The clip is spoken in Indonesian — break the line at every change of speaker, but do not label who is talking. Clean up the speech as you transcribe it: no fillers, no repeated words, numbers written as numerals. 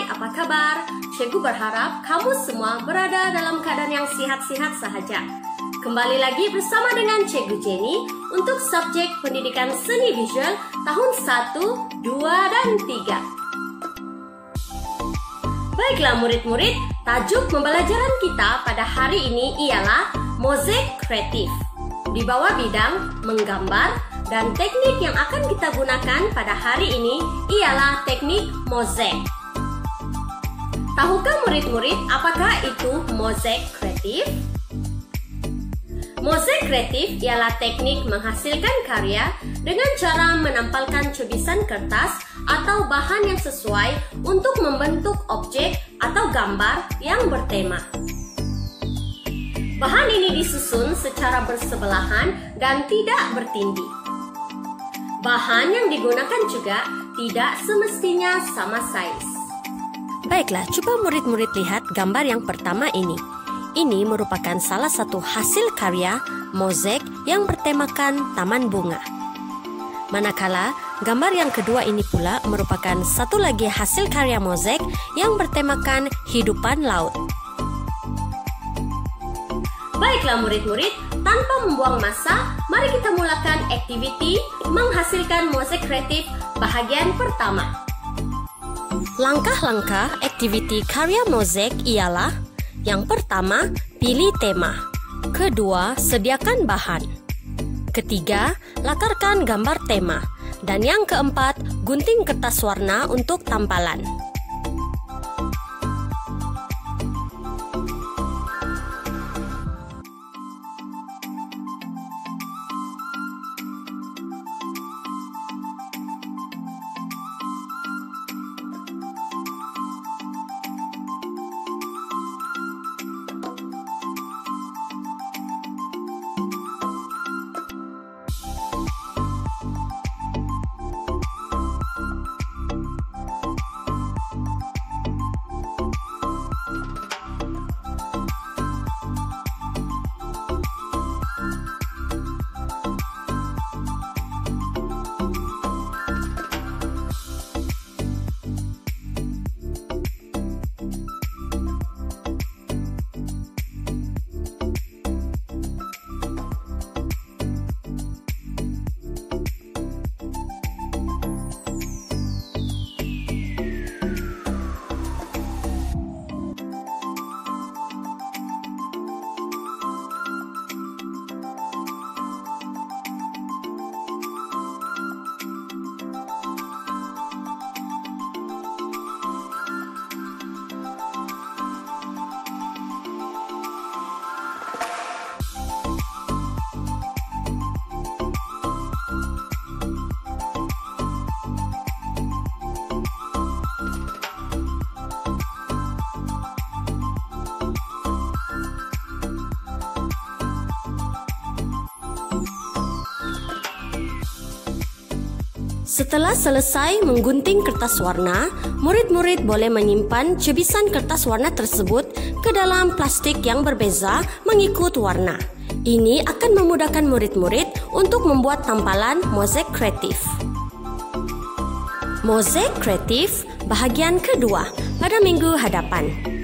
apa kabar? Cikgu berharap kamu semua berada dalam keadaan yang sehat-sehat sahaja. Kembali lagi bersama dengan Cikgu Jenny untuk subjek pendidikan seni visual tahun 1, 2, dan 3. Baiklah murid-murid, tajuk pembelajaran kita pada hari ini ialah mozaik kreatif. Di bawah bidang menggambar, dan teknik yang akan kita gunakan pada hari ini ialah teknik mozaik. Tahukah murid-murid apakah itu mozaik kreatif? Mozaik kreatif ialah teknik menghasilkan karya dengan cara menampalkan cubisan kertas atau bahan yang sesuai untuk membentuk objek atau gambar yang bertema. Bahan ini disusun secara bersebelahan dan tidak bertindih. Bahan yang digunakan juga tidak semestinya sama saiz. Baiklah, coba murid-murid lihat gambar yang pertama ini. Ini merupakan salah satu hasil karya mozaik yang bertemakan taman bunga. Manakala gambar yang kedua ini pula merupakan satu lagi hasil karya mozaik yang bertemakan hidupan laut. Baiklah murid-murid, tanpa membuang masa, mari kita mulakan aktiviti menghasilkan mozaik kreatif bahagian pertama. Langkah-langkah aktiviti karya mozaik ialah: yang pertama, pilih tema. Kedua, sediakan bahan. Ketiga, latarkan gambar tema. Dan yang keempat, gunting kertas warna untuk tampalan. Setelah selesai menggunting kertas warna, murid-murid boleh menyimpan cubisan kertas warna tersebut ke dalam plastik yang berbeza mengikut warna. Ini akan memudahkan murid-murid untuk membuat tampalan mozaik kreatif. Mozaik kreatif bahagian kedua pada minggu hadapan.